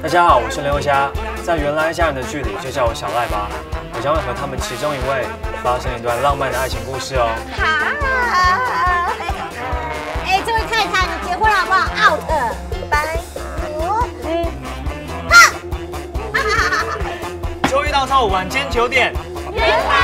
大家好，我是刘虾，在原来家人的剧里就叫我小赖吧。我将会和他们其中一位发生一段浪漫的爱情故事哦。 这位太太，你结婚了好不好 ？out， 拜。 周一到周五晚间9点。 原来。